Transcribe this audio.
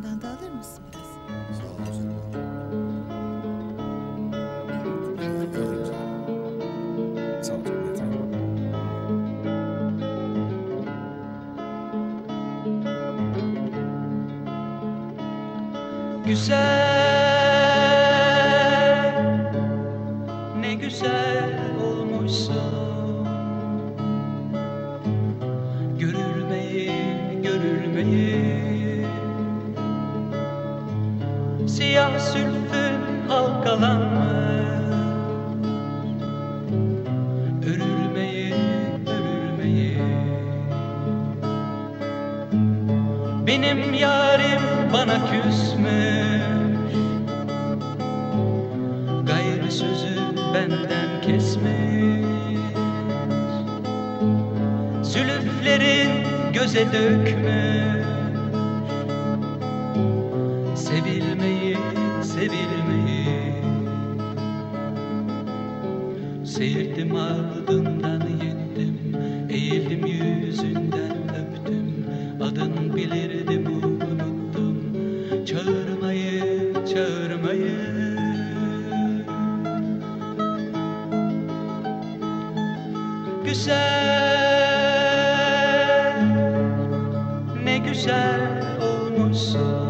Ondan da alır mısın biraz? Sağ ol canım. Evet. Sağ ol canım. Yeter. Güzel, ne güzel olmuşsun. Görülmeyi, görülmeyi. Siyah sülfün halkalanmış. Örülmeyi, örülmeyi. Benim yarim bana küsmüş. Gayrı sözü benden kesmiş. Zülüflerin göze dökmüş. Sevilmeyi, sevilmeyi. Seyirdim ardından yettim. Eğildim yüzünden öptüm. Adın bilirdim unuttum. Çağırmayı, çağırmayı. Güzel, ne güzel olmuşsun.